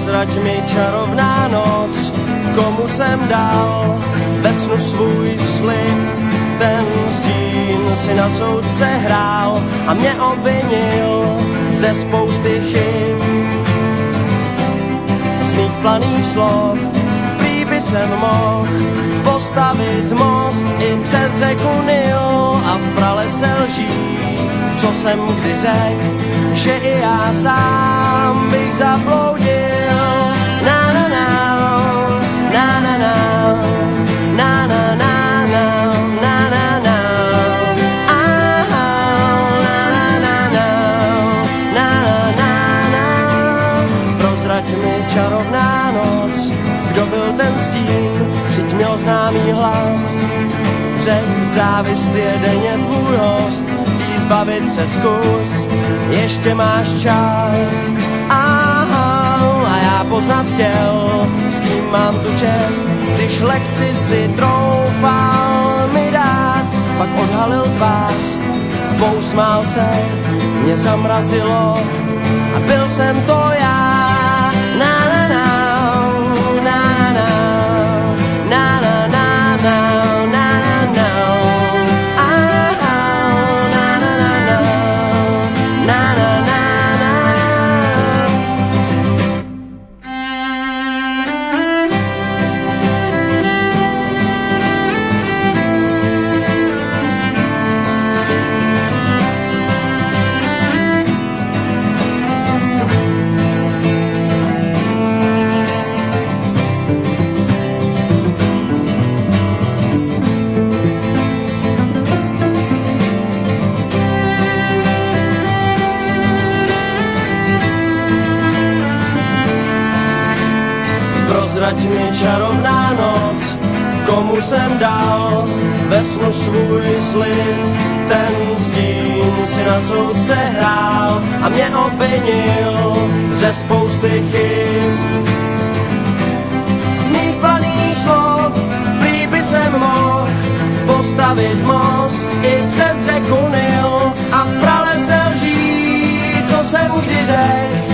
Prozrať mi, čarovná noc, komu jsem dal ve snu svůj slib. Ten stín si na soudce hrál a mě obvinil ze spousty chyb. Z mých planých slov prý by jsem mohl postavit most i přes řeku Nil a v pralese lží, co jsem kdy řekl, že i já sám bych zabloudil. Na na na, na na na, na na na, na na na, aha, na na na, na na na. Prozrať mi, čarovná noc, kdo byl ten stín, vždyť měl známý hlas. Řek, závist je denně tvůj host, zbavit se zkus, ještě máš čas. Aha, a já poznat chtěl, s kým mám tu čest, když lekci si troufal mi dát, pak odhalil tvář, pousmál se, mě zamrazilo a byl jsem to já. Na na na, na na na, na na na, na na na. Prozrať mi, čarovná noc, komu jsem dal ve snu svůj slib. Ten stín si na soudce hrál a mě obvinil ze spousty chyb. Z mých planých slov prý by jsem mohl postavit most i přes řeku Nil a v pralese lží, co jsem kdy řekl,